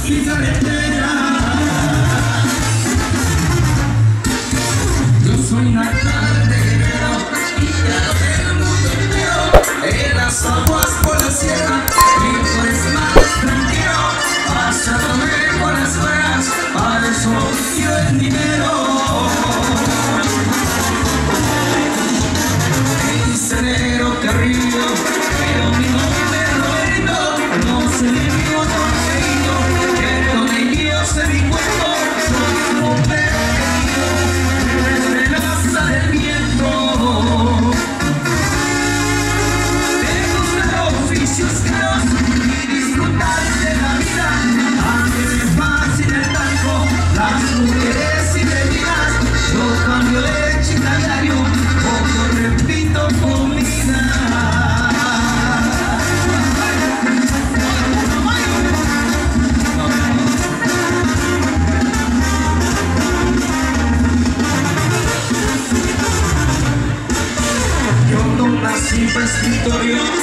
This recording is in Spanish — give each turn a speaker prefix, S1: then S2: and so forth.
S1: mi carretera. Yo soy natal de Guerrero y ya del mundo entero. En las aguas por la sierra, vivo es más tranquilo. Pasándome por las horas, para eso quiero el dinero. Encenero Carrillo, pero mi nombre Roberto, no se le vio conseguido, pero de Dios de mi cuerpo, soy un hombre querido, desde la asa del viento. Me gustan los oficios caros y disfrutar de la vida, aunque me es fácil el tango, las mujeres y bebidas, yo cambio de chica diario, poco repito comida. Yo con un simple escritorio